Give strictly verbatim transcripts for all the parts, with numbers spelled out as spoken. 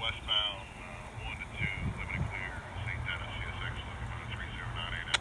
westbound uh, one to two, limited clear, Saint Dennis, C S X, looking on a three zero nine eight.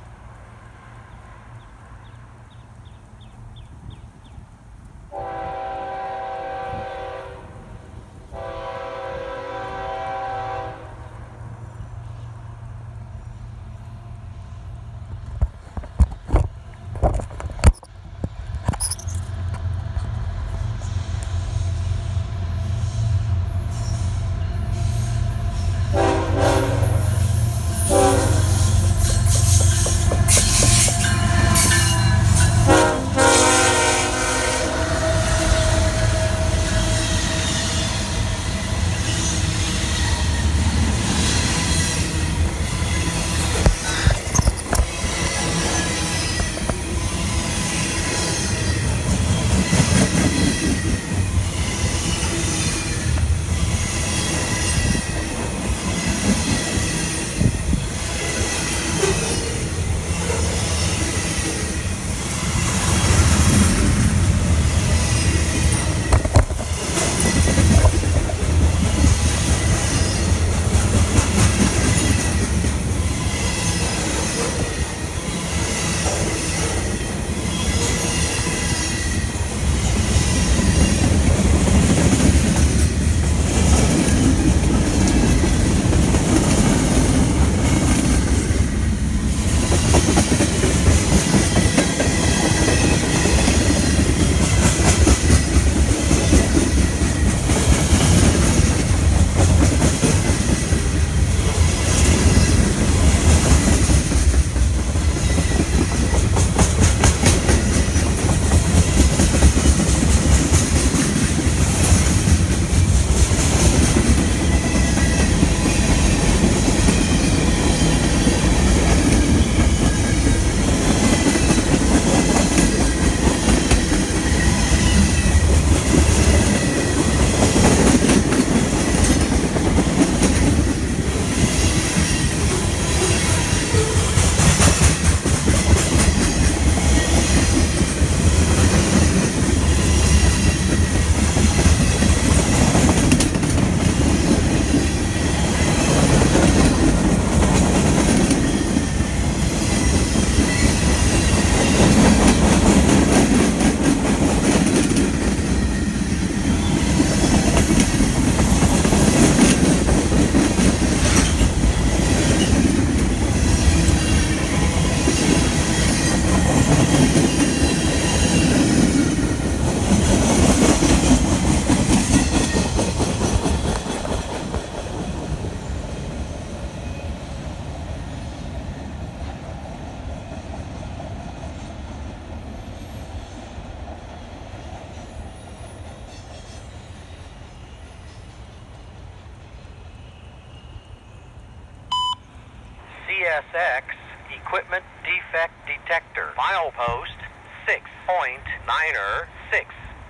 C S X Equipment Defect Detector. Milepost six point nine six.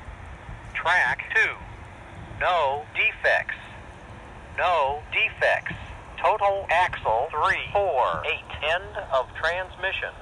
Track two. No defects. No defects. Total axle three four eight. End of transmission.